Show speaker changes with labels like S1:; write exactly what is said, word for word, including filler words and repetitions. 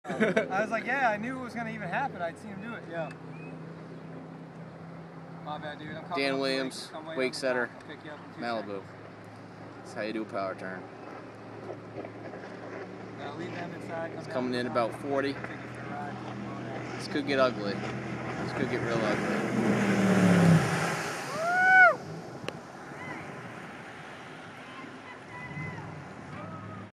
S1: I was like, yeah, I knew it was going to even happen. I'd seen him do it. Yeah. My bad, dude. I'm
S2: Dan Williams, Wakesetter, Malibu. That's how you do a power turn.
S1: Uh, leave them inside,
S2: it's coming in about forty. This could get ugly. This could get real ugly.